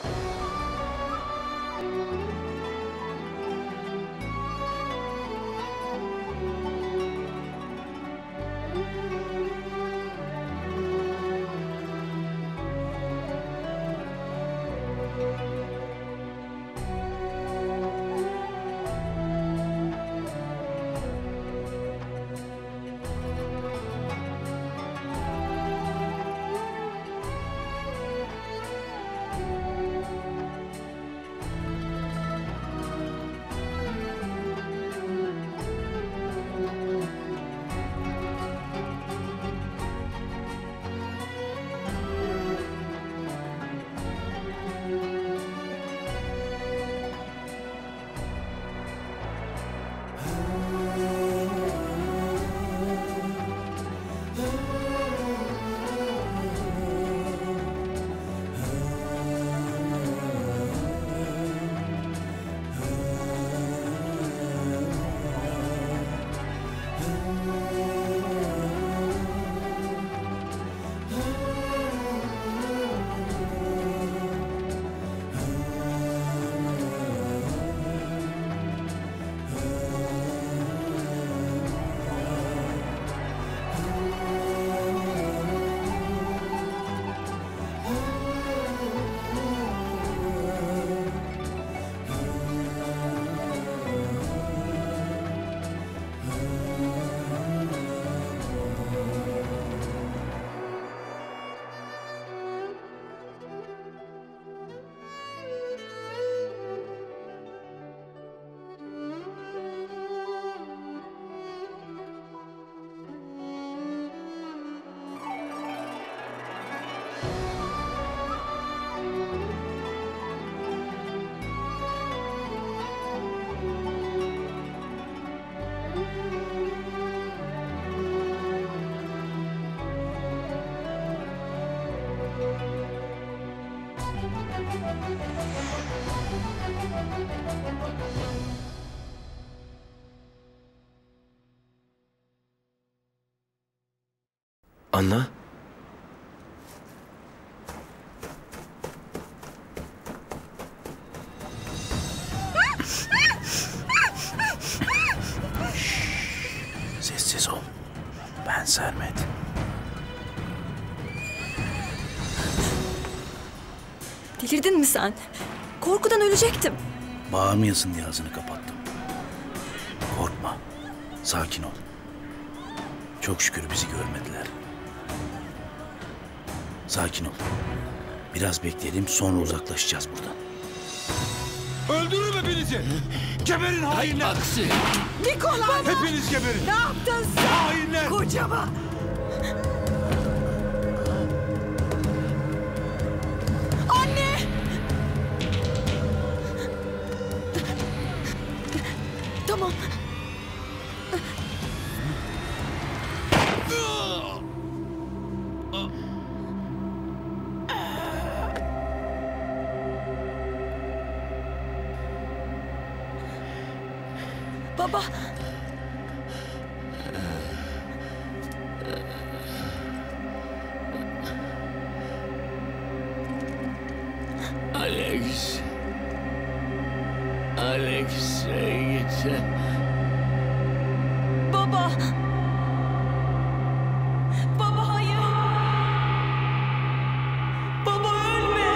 Anna? Sessiz ol. Ben Sermet. Delirdin mi sen? Korkudan ölecektim. Bağırmayasın diye ağzını kapattım. Korkma. Sakin ol. Çok şükür bizi görmediler. Sakin ol. Biraz bekleyelim, sonra uzaklaşacağız buradan. Öldürürüm hepinizi! Geberin hainler! Aksi! Nikola! Hepiniz geberin! Ne yaptın sen? Hainler! Kocama! Anne! Tamam. Baba. Alex. Alex'e gitti. Baba. Baba hayır. Baba ölme.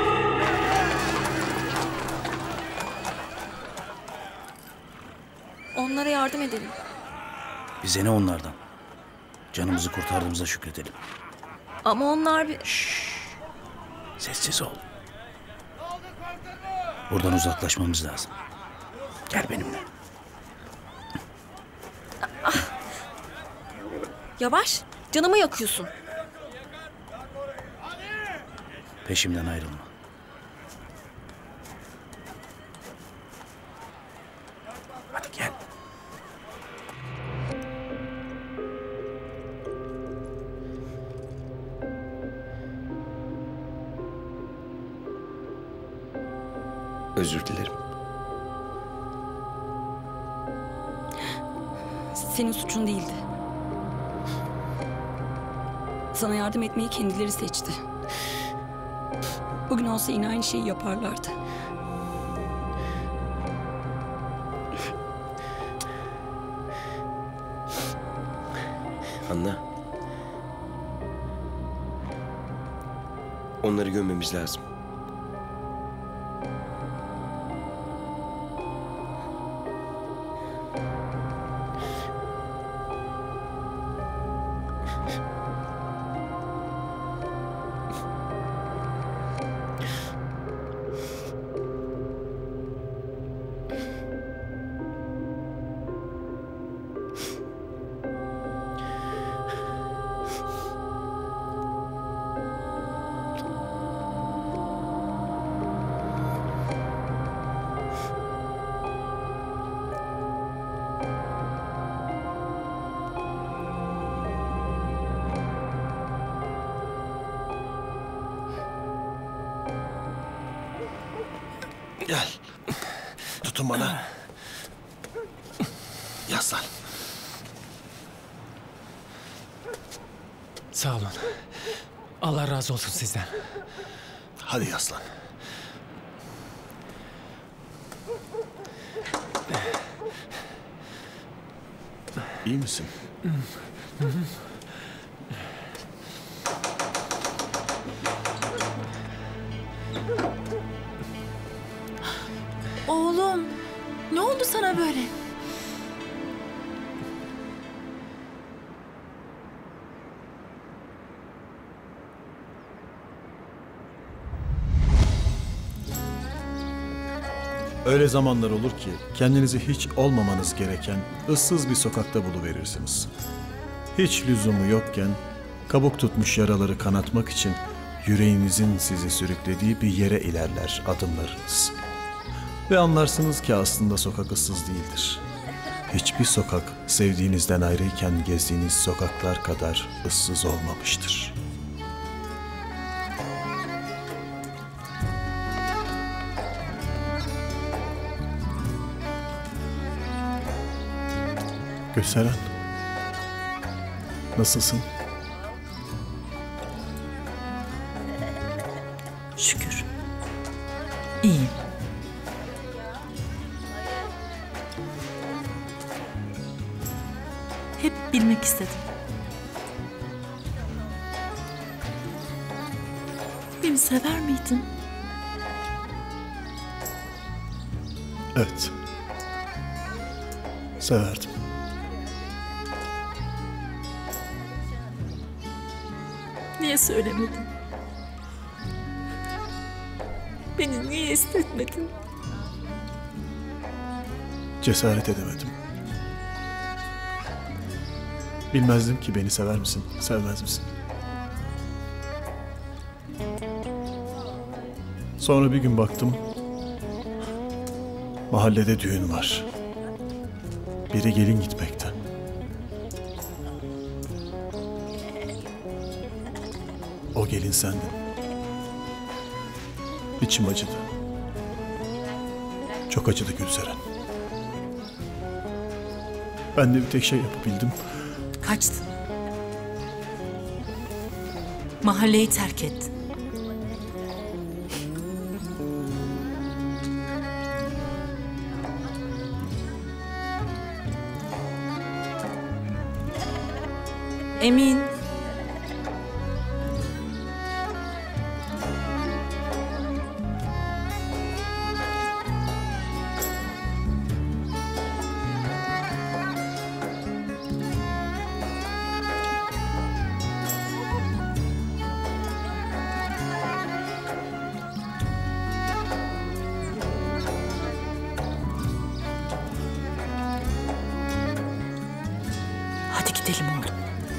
Onlara yardım edelim. Bize ne onlardan? Canımızı kurtardığımıza şükredelim. Ama onlar bir... Sessiz ol. Buradan uzaklaşmamız lazım. Gel benimle. Yavaş. Canımı yakıyorsun. Peşimden ayrılma. Hadi gel. Özür dilerim. Senin suçun değildi. Sana yardım etmeyi kendileri seçti. Bugün olsa yine aynı şeyi yaparlardı. Anla. Onları gömmemiz lazım. Gel. Tutun bana. Yaslan. Sağ olun. Allah razı olsun sizden. Hadi yaslan. İyi misin? Oğlum, ne oldu sana böyle? Öyle zamanlar olur ki kendinizi hiç olmamanız gereken ıssız bir sokakta buluverirsiniz. Hiç lüzumu yokken kabuk tutmuş yaraları kanatmak için yüreğinizin sizi sürüklediği bir yere ilerler adımlarınız. Ve anlarsınız ki aslında sokak ıssız değildir. Hiçbir sokak sevdiğinizden ayrıyken gezdiğiniz sokaklar kadar ıssız olmamıştır. Gülseren, nasılsın? Şükür. İyiyim. Hep bilmek istedim. Beni sever miydin? Evet. Severdim. Niye söylemedin? Beni niye istetmedin? Cesaret edemedim. Bilmezdim ki beni sever misin, sevmez misin? Sonra bir gün baktım, mahallede düğün var. Biri gelin gitmekte. O gelin sendin. İçim acıdı. Çok acıdı Gülseren. Ben de bir tek şey yapabildim. Kaçtın. Mahalleyi terk ettin. Emin. Hadi gidelim oğlum.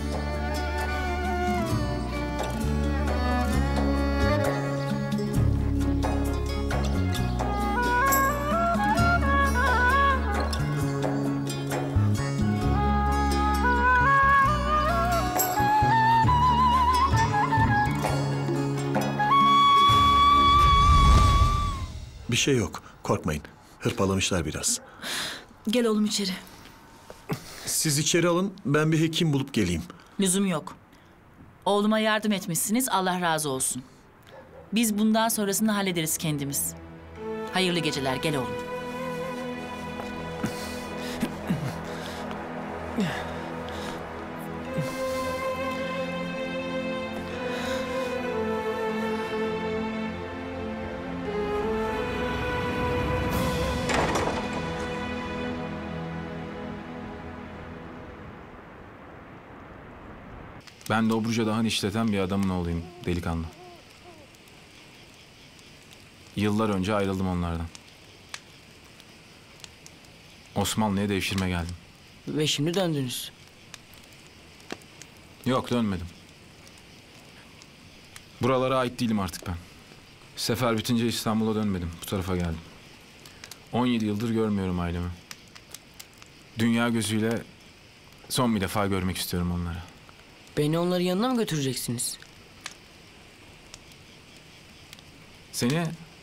Bir şey yok, korkmayın. Hırpalamışlar biraz. Gel oğlum içeri. Siz içeri alın, ben bir hekim bulup geleyim. Lüzum yok. Oğluma yardım etmişsiniz, Allah razı olsun. Biz bundan sonrasını hallederiz kendimiz. Hayırlı geceler, gel oğlum. Ben Dobruca Dağı'nı işleten bir adamın oğluyum, delikanlı. Yıllar önce ayrıldım onlardan. Osmanlı'ya devşirme geldim. Ve şimdi döndünüz. Yok, dönmedim. Buralara ait değilim artık ben. Sefer bitince İstanbul'a dönmedim, bu tarafa geldim. 17 yıldır görmüyorum ailemi. Dünya gözüyle son bir defa görmek istiyorum onları. Beni onların yanına mı götüreceksiniz? Seni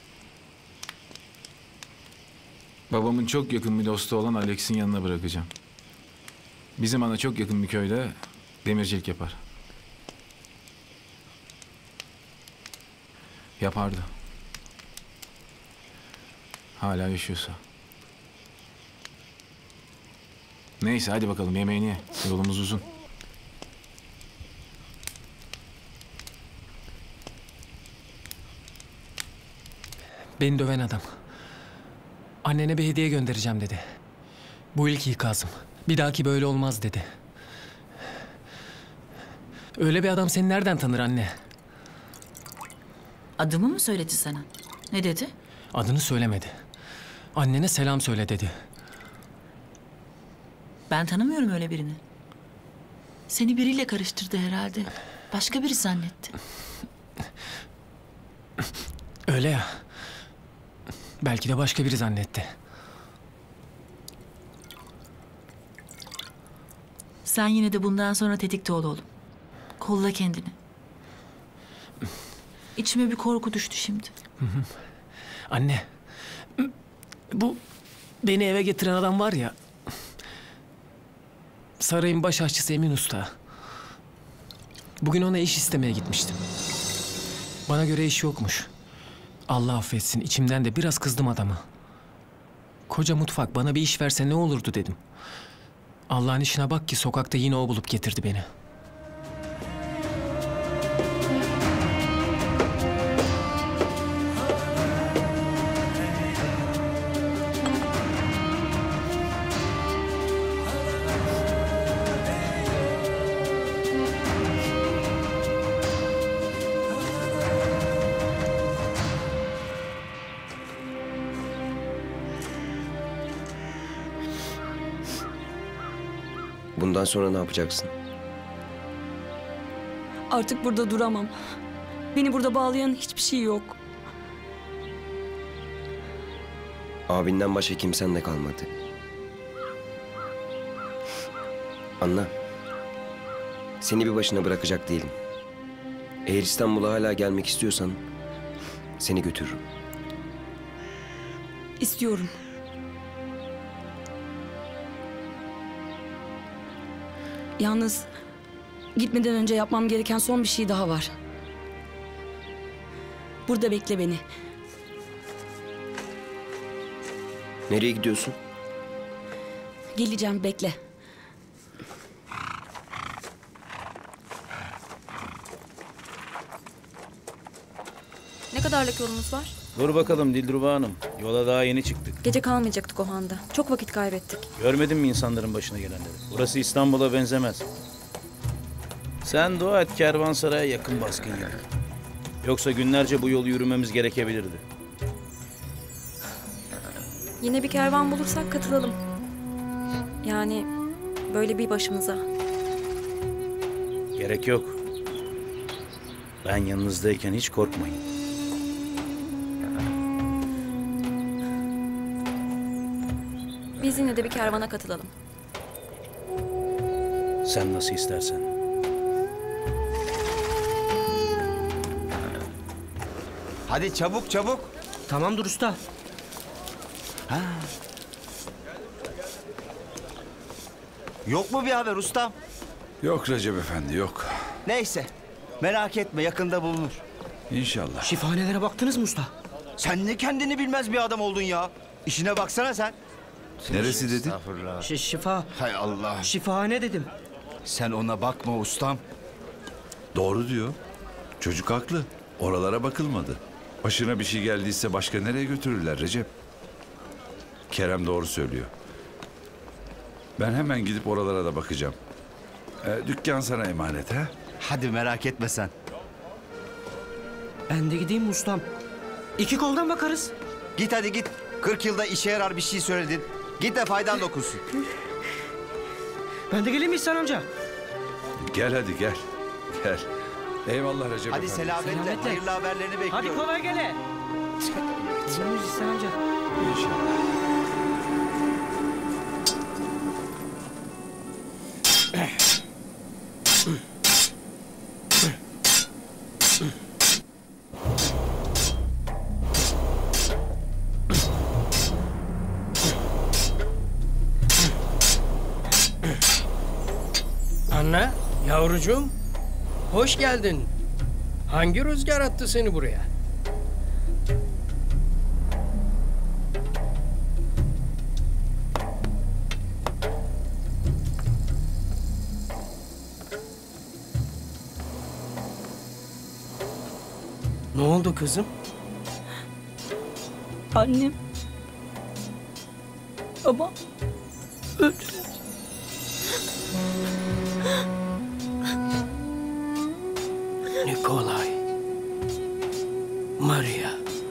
babamın çok yakın bir dostu olan Alex'in yanına bırakacağım. Bizim ana çok yakın bir köyde demircilik yapar. Yapardı. Hala yaşıyorsa. Neyse hadi bakalım yemeğini ye. Yolumuz uzun. Beni döven adam. Annene bir hediye göndereceğim dedi. Bu ilk ikazım. Bir dahaki böyle olmaz dedi. Öyle bir adam seni nereden tanır anne? Adımı mı söyledi sana? Ne dedi? Adını söylemedi. Annene selam söyle dedi. Ben tanımıyorum öyle birini. Seni biriyle karıştırdı herhalde. Başka biri zannetti. Öyle ya. Belki de başka biri zannetti. Sen yine de bundan sonra tetikte ol oğlum. Kolla kendini. İçime bir korku düştü şimdi. Anne. Bu beni eve getiren adam var ya. Sarayın baş aşçısı Emin Usta. Bugün ona iş istemeye gitmiştim. Bana göre iş yokmuş. Allah affetsin, içimden de biraz kızdım adama. Koca mutfak, bana bir iş verse ne olurdu dedim. Allah'ın işine bak ki sokakta yine o bulup getirdi beni. Bundan sonra ne yapacaksın? Artık burada duramam. Beni burada bağlayan hiçbir şey yok. Abinden başka kimsen de kalmadı. Anla. Seni bir başına bırakacak değilim. Eğer İstanbul'a hala gelmek istiyorsan seni götürürüm. İstiyorum. Yalnız gitmeden önce yapmam gereken son bir şey daha var. Burada bekle beni. Nereye gidiyorsun? Geleceğim, bekle. Ne kadarlık yolumuz var? Dur bakalım Dilruba Hanım. Yola daha yeni çıktık. Gece kalmayacaktık o handa. Çok vakit kaybettik. Görmedin mi insanların başına gelenleri? Burası İstanbul'a benzemez. Sen dua et kervansaraya yakın baskın yok. Yoksa günlerce bu yolu yürümemiz gerekebilirdi. Yine bir kervan bulursak katılalım. Yani böyle bir başımıza. Gerek yok. Ben yanınızdayken hiç korkmayın. Biz yine de bir kervana katılalım. Sen nasıl istersen. Hadi çabuk çabuk. Tamamdır usta. Yok mu bir haber ustam? Yok Recep Efendi, yok. Neyse. Merak etme yakında bulunur. İnşallah. Şifahanelere baktınız mı usta? Sen ne kendini bilmez bir adam oldun ya. İşine baksana sen. Neresi dedin? Şifa. Hay Allah. Şifahane dedim. Sen ona bakma ustam. Doğru diyor. Çocuk haklı. Oralara bakılmadı. Başına bir şey geldiyse başka nereye götürürler Recep? Kerem doğru söylüyor. Ben hemen gidip oralara da bakacağım. Dükkan sana emanet ha? Hadi merak etme sen. Ben de gideyim ustam. İki koldan bakarız. Git hadi git. 40 yılda işe yarar bir şey söyledin. Git de faydan dokunsun. Ben de geleyim mi İhsan amca? Gel hadi gel. Gel. Eyvallah Recep Hadi efendi. selametle. Hayırlı haberlerini bekliyorum. Hadi kolay gele. Gidiyoruz İhsan amca. İnşallah. Anne, yavrucuğum, hoş geldin. Hangi rüzgar attı seni buraya? Ne oldu kızım? Annem. Babam. Öldüler. Nikolay. Maria.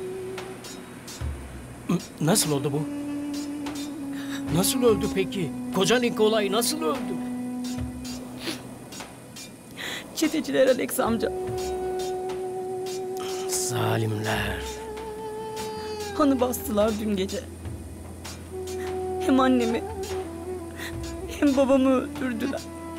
Nasıl oldu bu? Nasıl öldü peki? Koca Nikolay nasıl öldü? Çeteciler Alex amca. Zalimler. Hanı bastılar dün gece. Hem annemi hem babamı öldürdüler.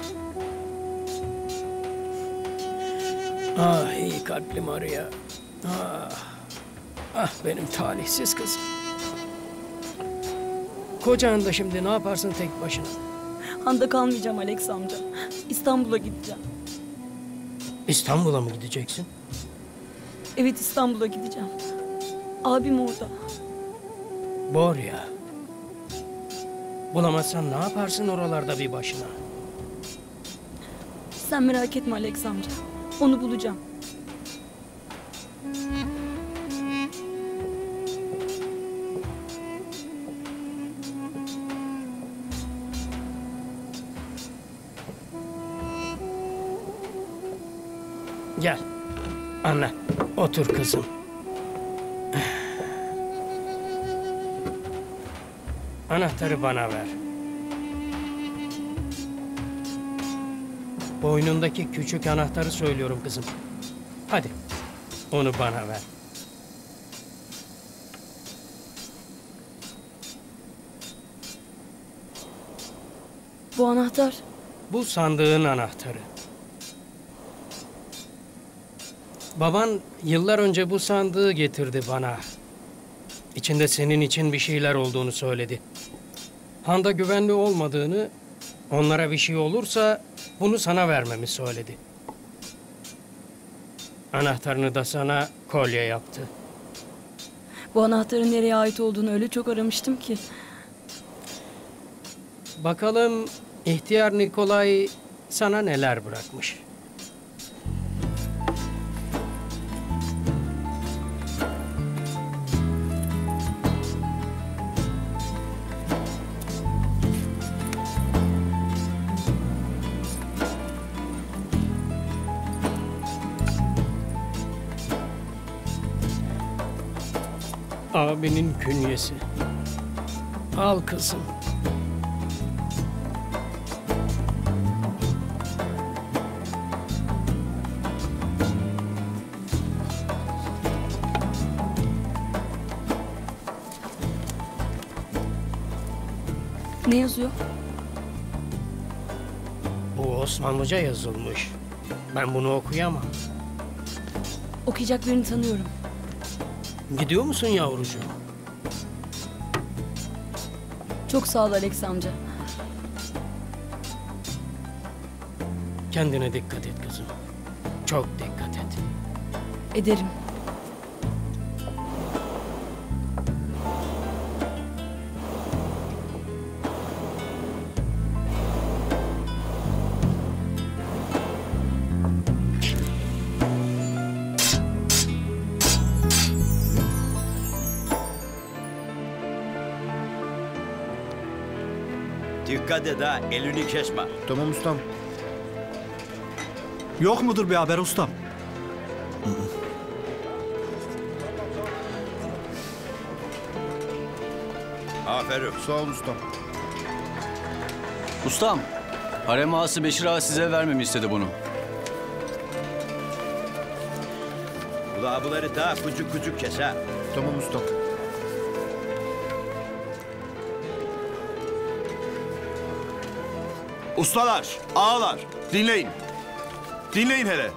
Ah iyi kalpli Maria. Ah, ah benim talihsiz kızım. Kocan da şimdi ne yaparsın tek başına? Han'da kalmayacağım Alex amca. İstanbul'a gideceğim. İstanbul'a mı gideceksin? Evet, İstanbul'a gideceğim. Abim orada. Borya. Bulamazsan ne yaparsın oralarda bir başına? Sen merak etme Alex amca. Onu bulacağım. Gel. Anne, otur kızım. Anahtarı bana ver. Boynundaki küçük anahtarı söylüyorum kızım. Hadi, onu bana ver. Bu anahtar. Bu sandığın anahtarı. Baban yıllar önce bu sandığı getirdi bana. İçinde senin için bir şeyler olduğunu söyledi. Han'da güvenli olmadığını, onlara bir şey olursa bunu sana vermemi söyledi. Anahtarını da sana kolye yaptı. Bu anahtarın nereye ait olduğunu öyle çok aramıştım ki. Bakalım ihtiyar Nikolay sana neler bırakmış. Abinin künyesi. Al kızım. Ne yazıyor? Bu Osmanlıca yazılmış. Ben bunu okuyamam. Okuyacak birini tanıyorum. Gidiyor musun yavrucuğum? Çok sağ ol Alex amca. Kendine dikkat et kızım. Çok dikkat et. Ederim. Dikkat et ha, elini kesme. Tamam ustam. Yok mudur bir haber ustam? Aferin. Sağ ol ustam. Ustam, harem ağası Beşir ağa size vermemi istedi bunu. Ula bunları daha küçük küçük kes ha. Tamam ustam. Ustalar, ağalar, dinleyin. Dinleyin hele.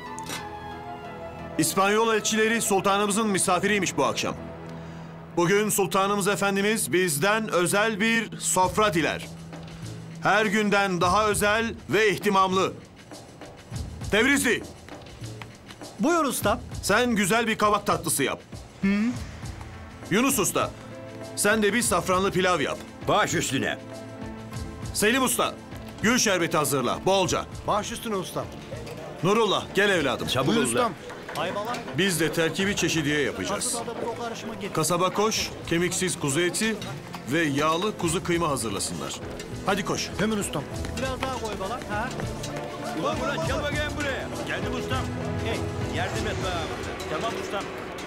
İspanyol elçileri sultanımızın misafiriymiş bu akşam. Bugün sultanımız efendimiz bizden özel bir sofra diler. Her günden daha özel ve ihtimamlı. Tebrizli. Buyur ustam. Sen güzel bir kabak tatlısı yap. Yunus Usta, sen de bir safranlı pilav yap. Baş üstüne. Selim Usta, gül şerbeti hazırla, bolca. Baş üstüne ustam. Nurullah, gel evladım. Çabuk Buyur ol ustam. Biz de terkibi çeşidiye yapacağız. Kasaba koş, kemiksiz kuzu eti ve yağlı kuzu kıyma hazırlasınlar. Hadi koş. Hemen ustam. Biraz daha koy bana. Ha? Ulan Murat gel bakayım buraya. Geldim ustam. Hey, yardım et bana. Tamam ustam.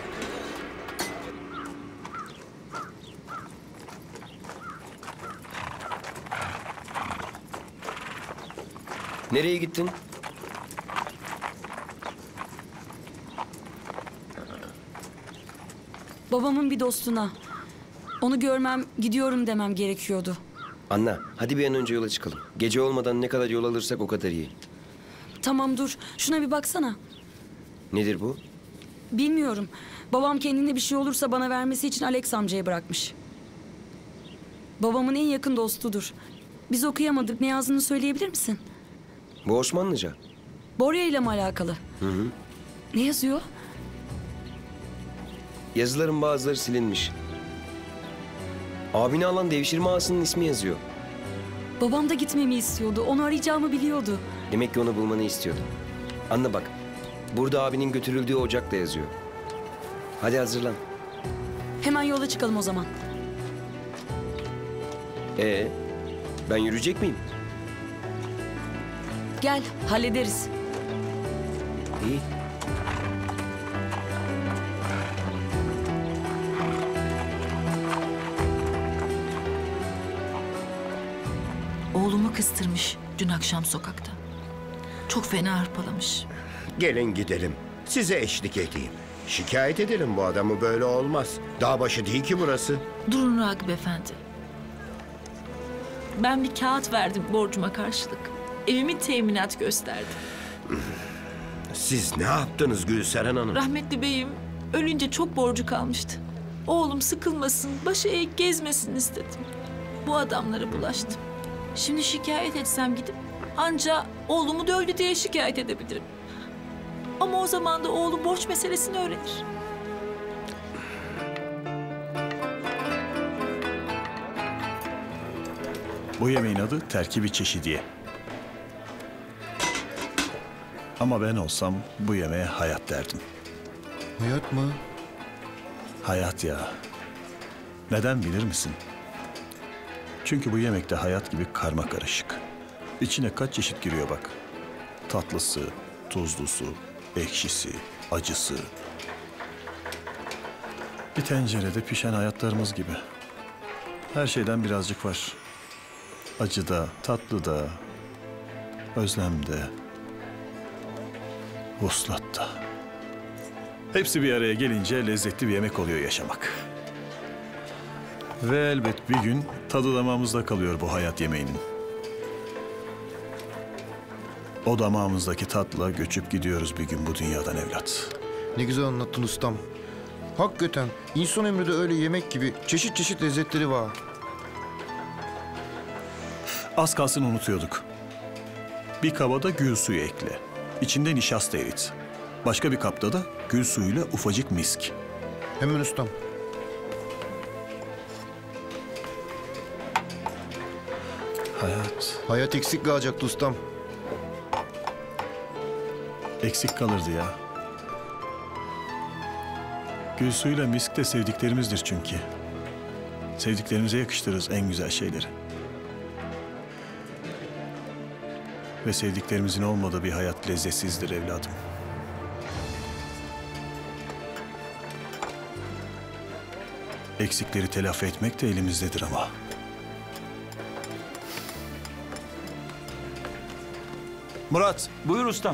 Nereye gittin? Babamın bir dostuna. Onu görmem, gidiyorum demem gerekiyordu. Anna, hadi bir an önce yola çıkalım. Gece olmadan ne kadar yol alırsak o kadar iyi. Tamam dur, şuna bir baksana. Nedir bu? Bilmiyorum. Babam kendine bir şey olursa bana vermesi için Alex amcaya bırakmış. Babamın en yakın dostudur. Biz okuyamadık. Ne yazdığını söyleyebilir misin? Bu Osmanlıca. Borya ile mi alakalı? Hı hı. Ne yazıyor? Yazıların bazıları silinmiş. Abini alan devşirme ağasının ismi yazıyor. Babam da gitmemi istiyordu. Onu arayacağımı biliyordu. Demek ki onu bulmanı istiyordu. Anla bak, burada abinin götürüldüğü ocak da yazıyor. Hadi hazırlan. Hemen yola çıkalım o zaman. Ben yürüyecek miyim? Gel, hallederiz. İyi. Oğlumu kıstırmış dün akşam sokakta. Çok fena hırpalamış. Gelin gidelim. Size eşlik edeyim. Şikayet edelim bu adamı, böyle olmaz. Dağ başı değil ki burası. Durun Ragıp Efendi. Ben bir kağıt verdim borcuma karşılık. Evimin teminat gösterdi. Siz ne yaptınız Gülseren Hanım? Rahmetli beyim ölünce çok borcu kalmıştı. Oğlum sıkılmasın, başı eğik gezmesin istedim. Bu adamlara bulaştım. Şimdi şikayet etsem gidip anca oğlumu dövdü diye şikayet edebilirim. Ama o zaman da oğlum borç meselesini öğrenir. Bu yemeğin adı terkibi çeşidiye. Ama ben olsam bu yemeğe hayat derdim. Hayat mı? Hayat ya. Neden bilir misin? Çünkü bu yemekte hayat gibi karma karışık. İçine kaç çeşit giriyor bak. Tatlısı, tuzlusu, ekşisi, acısı. Bir tencerede pişen hayatlarımız gibi. Her şeyden birazcık var. Acıda, tatlıda, özlemde, vuslatta. Hepsi bir araya gelince lezzetli bir yemek oluyor yaşamak. Ve elbet bir gün tadı damağımızda kalıyor bu hayat yemeğinin. O damağımızdaki tatla göçüp gidiyoruz bir gün bu dünyadan evlat. Ne güzel anlattın ustam. Hakikaten insan ömrü de öyle yemek gibi çeşit çeşit lezzetleri var. Az kalsın unutuyorduk. Bir kaba da gül suyu ekle. İçinde nişasta erit. Başka bir kapta da gül suyuyla ufacık misk. Hemen ustam. Hayat. Hayat eksik kalacaktı ustam. Eksik kalırdı ya. Gül suyuyla misk de sevdiklerimizdir çünkü. Sevdiklerimize yakıştırırız en güzel şeyleri. Ve sevdiklerimizin olmadığı bir hayat lezzetsizdir evladım. Eksikleri telafi etmek de elimizdedir ama. Murat, Buyur ustam.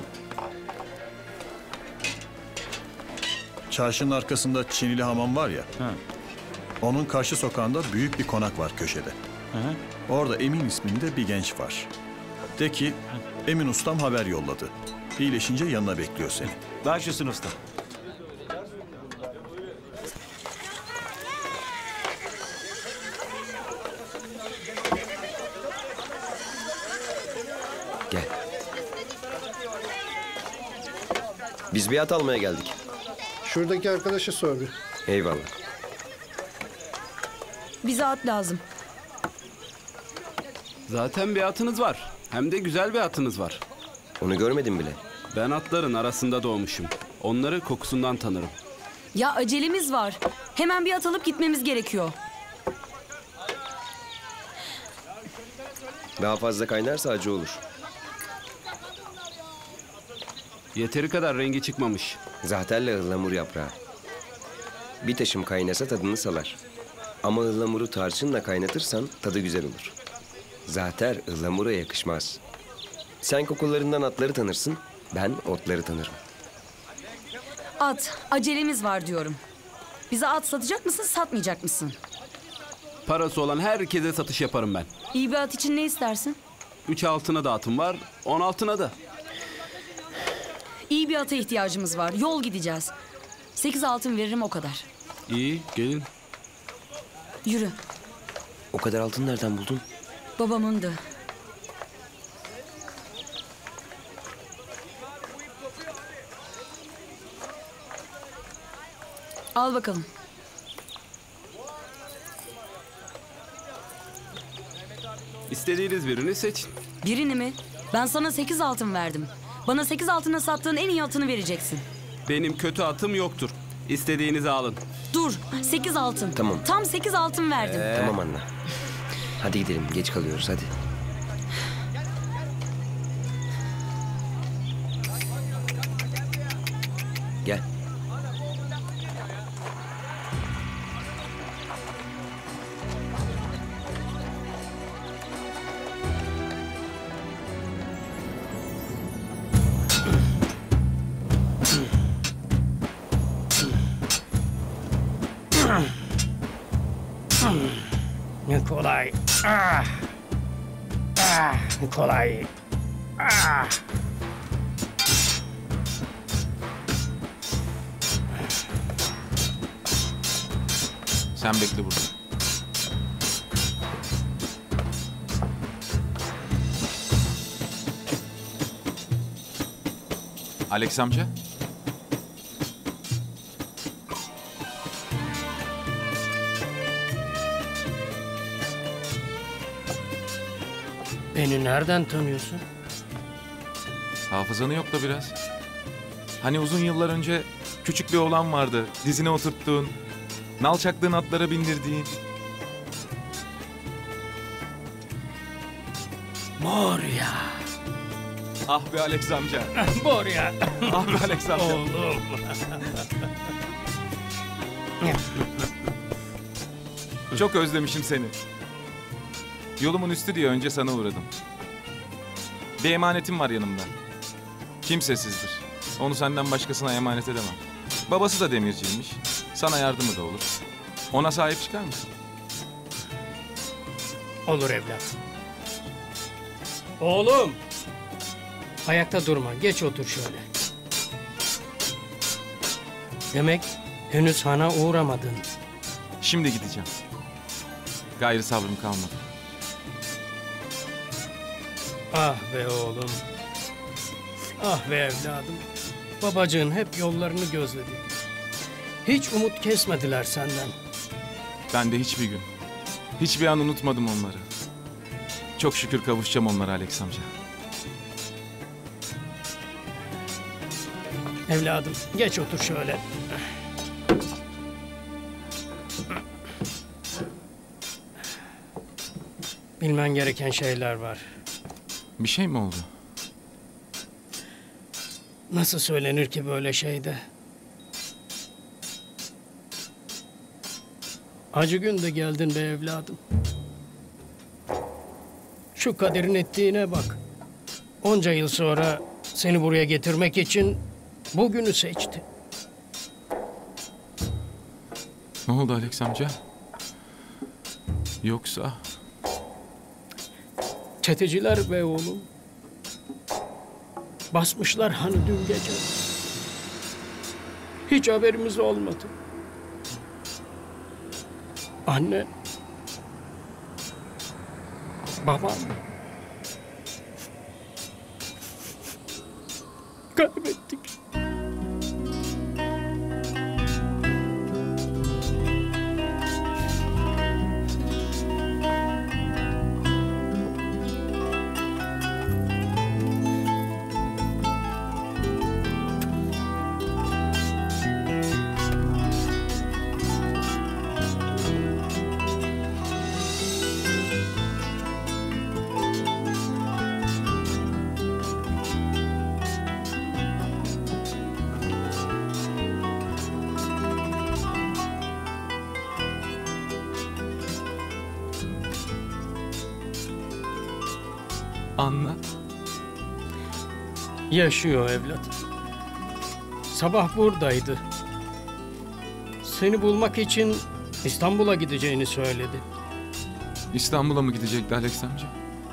çarşının arkasında Çinili hamam var ya. Onun karşı sokağında büyük bir konak var köşede. Orada Emin isminde bir genç var. De ki Emin ustam haber yolladı. İyileşince yanına bekliyor seni. Başlasın usta. Gel. Biz bir at almaya geldik. Şuradaki arkadaşa sor bir. Eyvallah. Bize at lazım. Zaten bir atınız var. Hem de güzel bir atınız var. Onu görmedim bile. Ben atların arasında doğmuşum. Onları kokusundan tanırım. Ya acelemiz var. Hemen bir at alıp gitmemiz gerekiyor. Daha fazla kaynarsa acı olur. Yeteri kadar rengi çıkmamış. Zahterle ıhlamur yaprağı. Bir taşım kaynasa tadını salar. Ama ıhlamuru tarçınla kaynatırsan tadı güzel olur. Zahter ıhlamura yakışmaz. Sen kokularından atları tanırsın, ben otları tanırım. At, acelemiz var diyorum. Bize at satacak mısın, satmayacak mısın? Parası olan herkese satış yaparım ben. İyi bir at için ne istersin? 3 altına da atım var, 10 altına da. İyi bir ata ihtiyacımız var. Yol gideceğiz. 8 altın veririm o kadar. İyi, gelin. Yürü. O kadar altın nereden buldun? Babamındı. Al bakalım. İstediğiniz birini seçin. Birini mi? Ben sana 8 altın verdim. Bana 8 altına sattığın en iyi atını vereceksin. Benim kötü atım yoktur. İstediğinizi alın. Dur, 8 altın. Tamam. Tam 8 altın verdim. Tamam anne. Hadi gidelim, geç kalıyoruz hadi. Gel. Nikolay. Nikolay. Sen bekle burada. Alex amca. Beni nereden tanıyorsun? Hafızanı yokla biraz. Hani uzun yıllar önce küçük bir oğlan vardı. Dizine oturttuğun, nal çaktığın atlara bindirdiğin. Borya. Ah be Alex amca. Borya. Ah be Alex amca. Oğlum. Çok özlemişim seni. Yolumun üstü diye önce sana uğradım. Bir emanetim var yanımda. Kimsesizdir. Onu senden başkasına emanet edemem. Babası da demirciymiş. Sana yardımı da olur. Ona sahip çıkar mısın? Olur evlat. Oğlum. Ayakta durma. Geç otur şöyle. Demek henüz hana uğramadın. Şimdi gideceğim. Gayrı sabrım kalmadı. Ah be oğlum. Ah be evladım. babacığın hep yollarını gözledi. Hiç umut kesmediler senden. Ben de hiçbir gün, hiçbir an unutmadım onları. Çok şükür kavuşacağım onlara Alex amca. Evladım geç otur şöyle. Bilmen gereken şeyler var. Bir şey mi oldu? Nasıl söylenir ki böyle şeyde? Acı günde geldin be evladım. Şu kaderin ettiğine bak. Onca yıl sonra seni buraya getirmek için bugünü seçti. Ne oldu Alex amca? Yoksa... Çeteciler be oğlum. Basmışlar hani dün gece. Hiç haberimiz olmadı. Anne. Babam. Kaybettik. Anlat. Yaşıyor evlat. Sabah buradaydı. Seni bulmak için İstanbul'a gideceğini söyledi. İstanbul'a mı gidecekti Alex amca?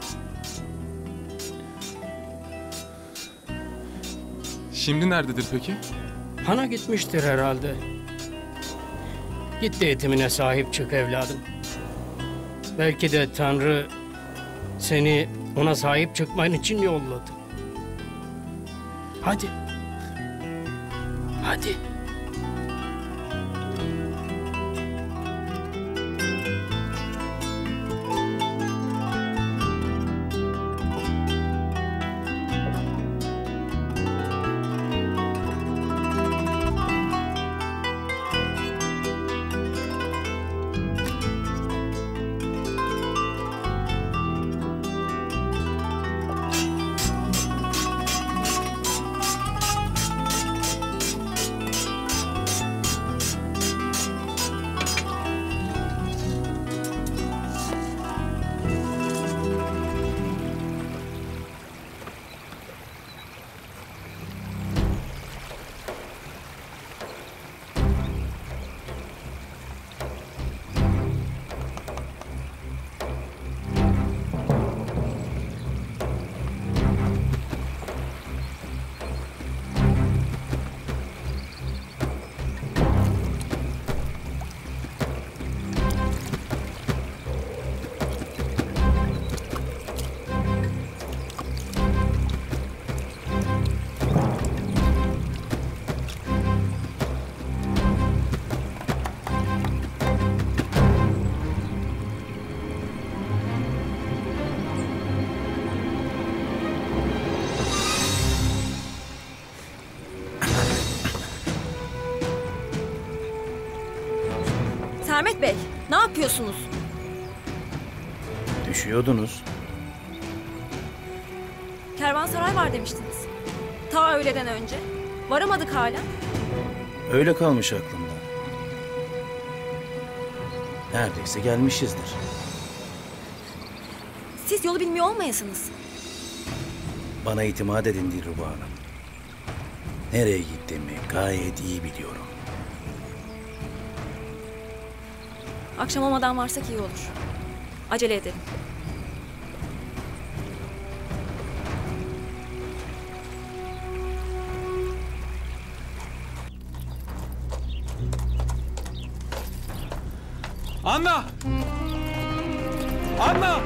Şimdi nerededir peki? Han'a gitmiştir herhalde. Git de yetimine sahip çık evladım. Belki de Tanrı seni ona sahip çıkman için yolladı. Hadi. Hadi. Sermet Bey, ne yapıyorsunuz? Düşüyordunuz. Kervansaray var demiştiniz. Ta öğleden önce. Varamadık hala. Öyle kalmış aklımda. Neredeyse gelmişizdir. Siz yolu bilmiyor olmayasınız. Bana itimat edin Dilruba Hanım. Nereye gittiğimi gayet iyi biliyorum. Akşam olmadan varsak iyi olur. Acele edelim. Anna! Anna!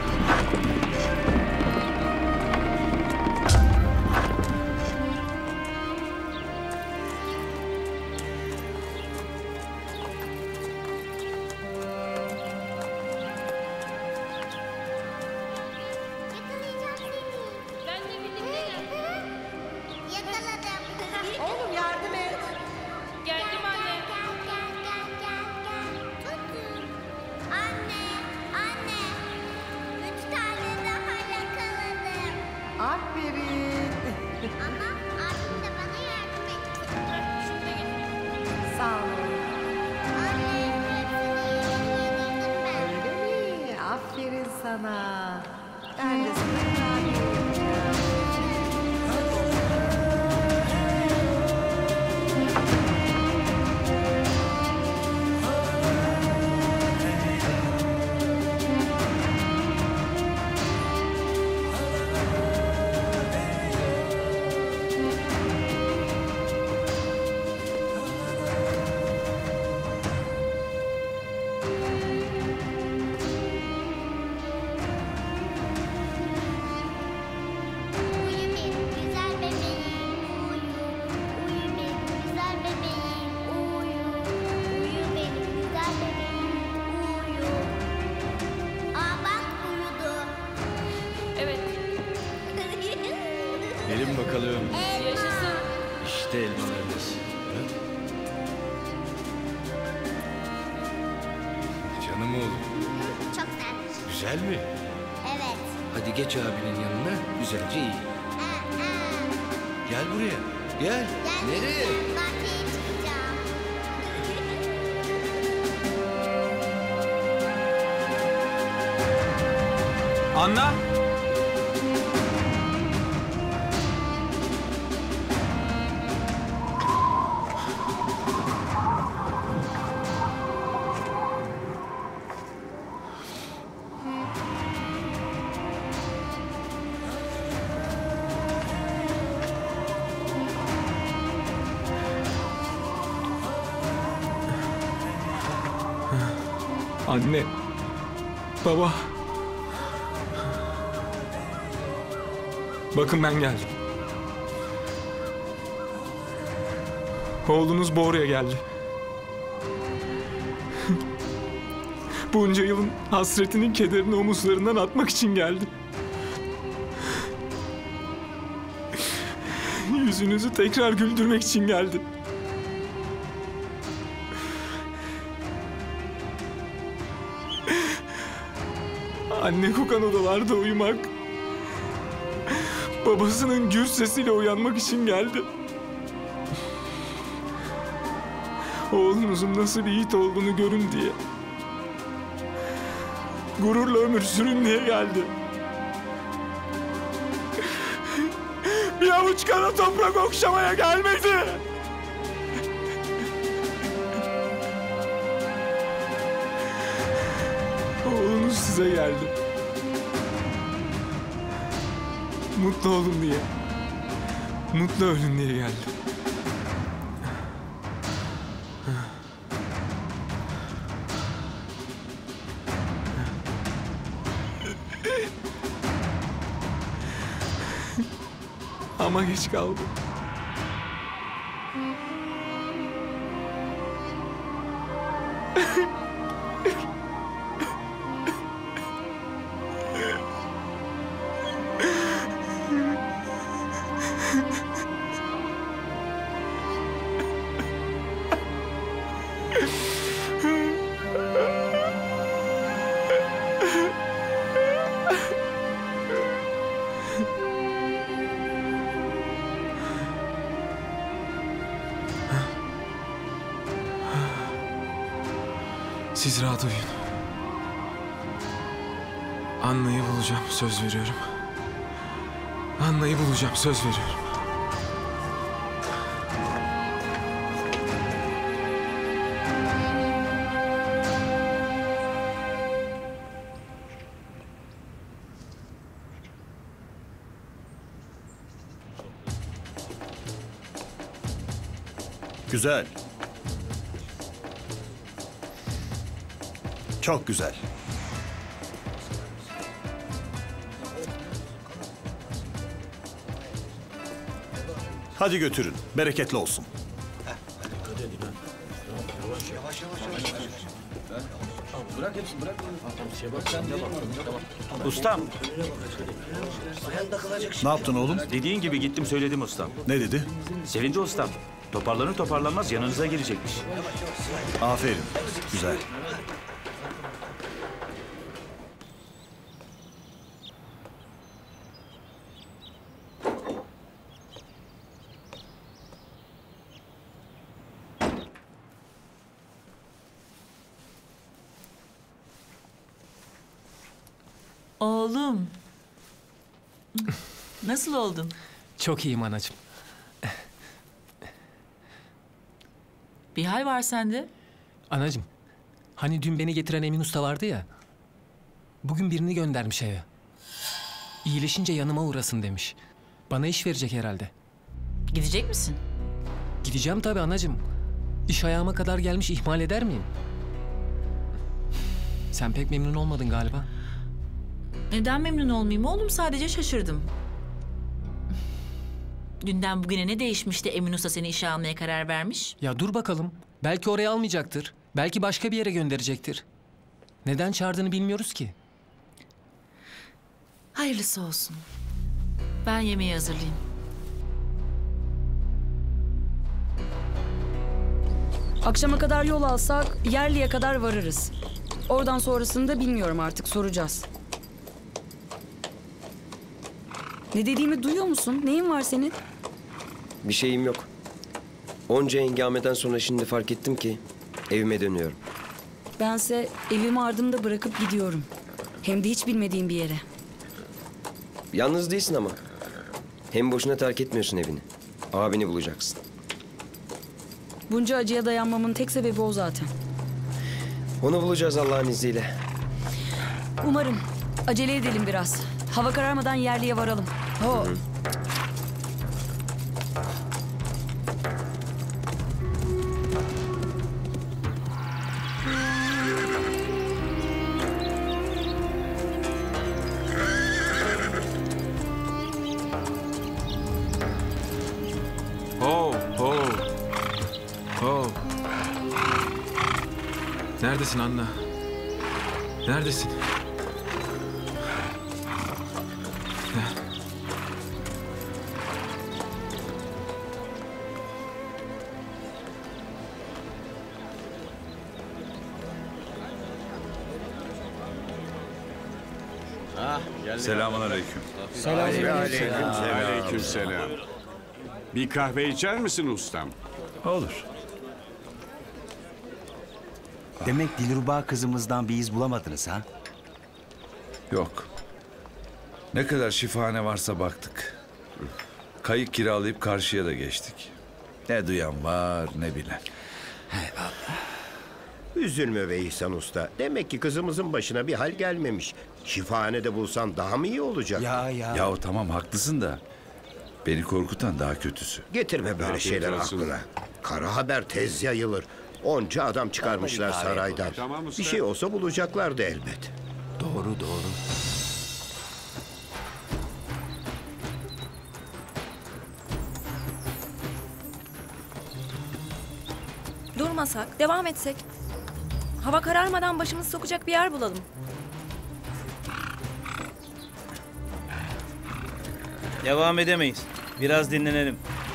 sana. Ben de sana kurabiye yapacağım. Uyu benim güzel bebeğim uyu. Uyu benim güzel bebeğim uyu. Uyu benim güzel bebeğim uyu. Aa bak uyudu. Evet. Gelin bakalım. Yaşasın. İşte elmalarınız. Canım oğlum. Çok tatlı. Güzel mi? Evet. Hadi geç abinin yanına. Güzelce iyi. Gel buraya. Gel. Nereye? Bahçeye çıkacağım. Anla. Anne. Baba. Bakın ben geldim. Oğlunuz Boğra'ya geldi. Bunca yılın hasretinin kederini omuzlarından atmak için geldi. Yüzünüzü tekrar güldürmek için geldi. Anne kokan odalarda uyumak, babasının gür sesiyle uyanmak için geldi. Oğlunuzun nasıl bir yiğit olduğunu görün diye. Gururla ömür sürün diye geldi. Bir avuç kara toprak okşamaya gelmedi. Oğlunuz size geldi. Mutlu olun diye. Mutlu ölün diye geldi. Ama geç kaldı. Siz rahat uyuyun. Anna'yı bulacağım, söz veriyorum. Anna'yı bulacağım, söz veriyorum. Güzel. Çok güzel. Hadi götürün. Bereketli olsun. Bırak hepsini bırak. Ustam. Ne yaptın oğlum? Dediğin gibi gittim söyledim ustam. Ne dedi? Sevindi ustam. Toparlanır toparlanmaz yanınıza gelecekmiş. Aferin. Güzel. Oğlum. Nasıl oldun? Çok iyiyim anacığım. Bir hal var sende. Anacığım, hani dün beni getiren Emin Usta vardı ya. Bugün birini göndermiş eve. İyileşince yanıma uğrasın demiş. Bana iş verecek herhalde. Gidecek misin? Gideceğim tabii anacığım. İş ayağıma kadar gelmiş, ihmal eder miyim? Sen pek memnun olmadın galiba. Neden memnun olmayayım oğlum? Sadece şaşırdım. Dünden bugüne ne değişmiş de Emin Usta seni işe almaya karar vermiş? Ya dur bakalım. Belki oraya almayacaktır. Belki başka bir yere gönderecektir. Neden çağırdığını bilmiyoruz ki. Hayırlısı olsun. Ben yemeği hazırlayayım. Akşama kadar yol alsak Yerli'ye kadar varırız. Oradan sonrasını da bilmiyorum artık, soracağız. Ne dediğimi duyuyor musun? Neyin var senin? Bir şeyim yok. Onca hengameden sonra şimdi fark ettim ki evime dönüyorum. Bense evimi ardımda bırakıp gidiyorum. Hem de hiç bilmediğim bir yere. Yalnız değilsin ama. Hem boşuna terk etmiyorsun evini. Abini bulacaksın. Bunca acıya dayanmamın tek sebebi o zaten. Onu bulacağız Allah'ın izniyle. Umarım. Acele edelim biraz. Hava kararmadan Yerli'ye varalım. Ho. Ho, ho. Ho. Neredesin Anna? Neredesin? Selamünaleyküm. Aleykümselam. Bir kahve içer misin ustam? Olur. Demek Dilruba kızımızdan bir iz bulamadınız ha? Yok. Ne kadar şifahane varsa baktık. Kayık kiralayıp karşıya da geçtik. Ne duyan var ne bilen. Üzülme be İhsan Usta. Demek ki kızımızın başına bir hal gelmemiş. Şifahanede bulsan daha mı iyi olacak? Ya tamam haklısın da beni korkutan daha kötüsü. Getirme böyle Afiyet şeyler olsun. aklına. Kara haber tez yayılır. Onca adam çıkarmışlar saraydan. Tamam usta. Bir şey olsa bulacaklardı elbet. Doğru. Durmasak, devam etsek. Hava kararmadan başımızı sokacak bir yer bulalım. Devam edemeyiz. Biraz dinlenelim.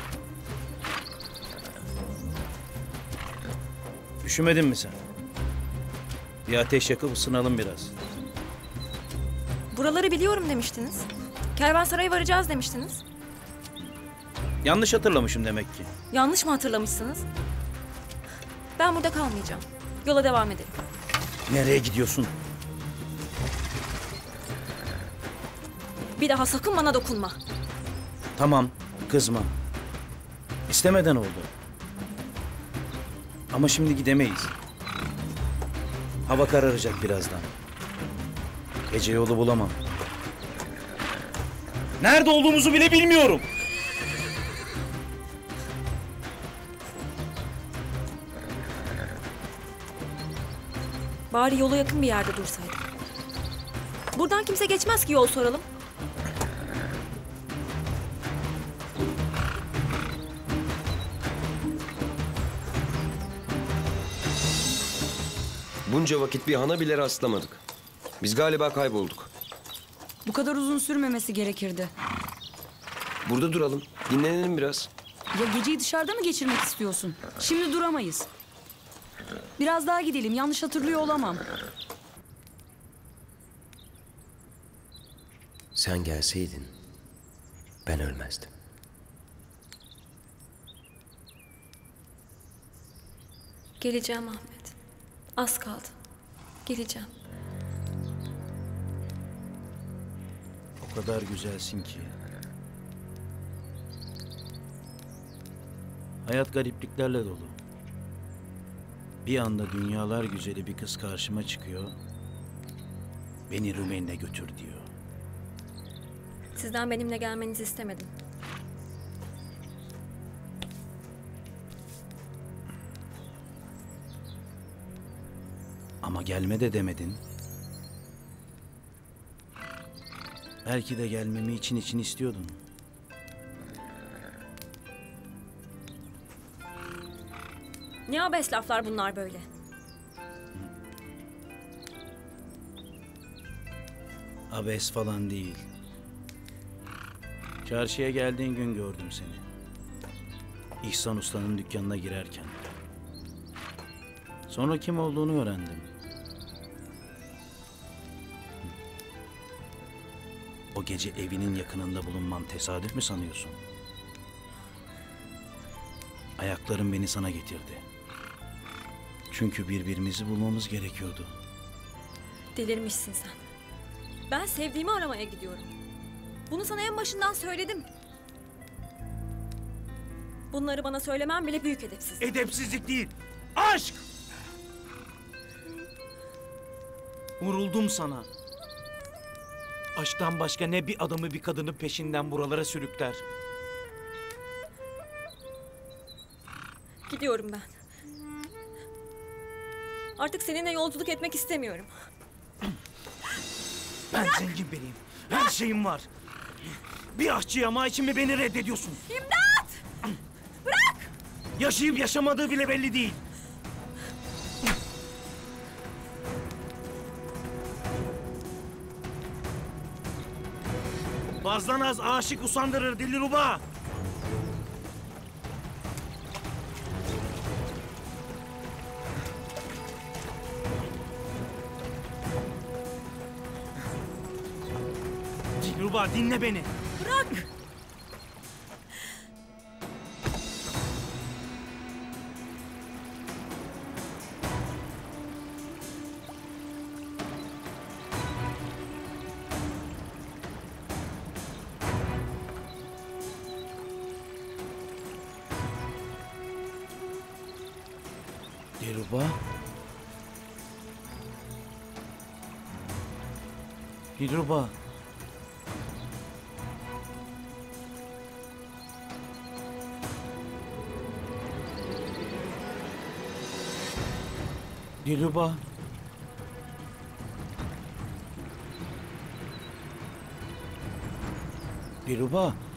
Üşümedin mi sen? Bir ateş yakıp ısınalım biraz. Buraları biliyorum demiştiniz. Kervansaray'a varacağız demiştiniz. Yanlış hatırlamışım demek ki. Yanlış mı hatırlamışsınız? Ben burada kalmayacağım. Yola devam edelim. Nereye gidiyorsun? Bir daha sakın bana dokunma. Tamam, kızma. İstemeden oldu. Ama şimdi gidemeyiz. Hava kararacak birazdan. Gece yolu bulamam. Nerede olduğumuzu bile bilmiyorum. Bari yola yakın bir yerde dursaydık. Buradan kimse geçmez ki yol soralım. Bunca vakit bir hana bile rastlamadık. Biz galiba kaybolduk. Bu kadar uzun sürmemesi gerekirdi. Burada duralım, dinlenelim biraz. Ya geceyi dışarıda mı geçirmek istiyorsun? Şimdi duramayız. Biraz daha gidelim, yanlış hatırlıyor olamam. Sen gelseydin ben ölmezdim. Geleceğim Ahmet. Az kaldı. Geleceğim. O kadar güzelsin ki. Hayat garipliklerle dolu. Bir anda dünyalar güzeli bir kız karşıma çıkıyor. Beni Rumeli'ne götür diyor. Sizden benimle gelmenizi istemedim. Ama gelme de demedin. Belki de gelmemi için istiyordun. Ne abes laflar bunlar böyle? Abes falan değil. Çarşıya geldiğin gün gördüm seni. İhsan Usta'nın dükkanına girerken. Sonra kim olduğunu öğrendim. O gece evinin yakınında bulunmam tesadüf mü sanıyorsun? Ayaklarım beni sana getirdi. Çünkü birbirimizi bulmamız gerekiyordu. Delirmişsin sen. Ben sevdiğimi aramaya gidiyorum. Bunu sana en başından söyledim. Bunları bana söylemem bile büyük edepsizlik. Edepsizlik değil, aşk! Vuruldum sana. Aşktan başka ne bir adamı bir kadını peşinden buralara sürükler. Gidiyorum ben. Artık seninle yolculuk etmek istemiyorum. Ben zengin biriyim. Her şeyim var. Bir aşçı yamağı için mi beni reddediyorsun? İmdat! Bırak! Yaşayıp yaşamadığı bile belli değil. Bazdan az aşık usandırır Dilruba. Dilruba dinle beni. Bırak! Dilruba. Dilruba. Dilruba. Dilruba.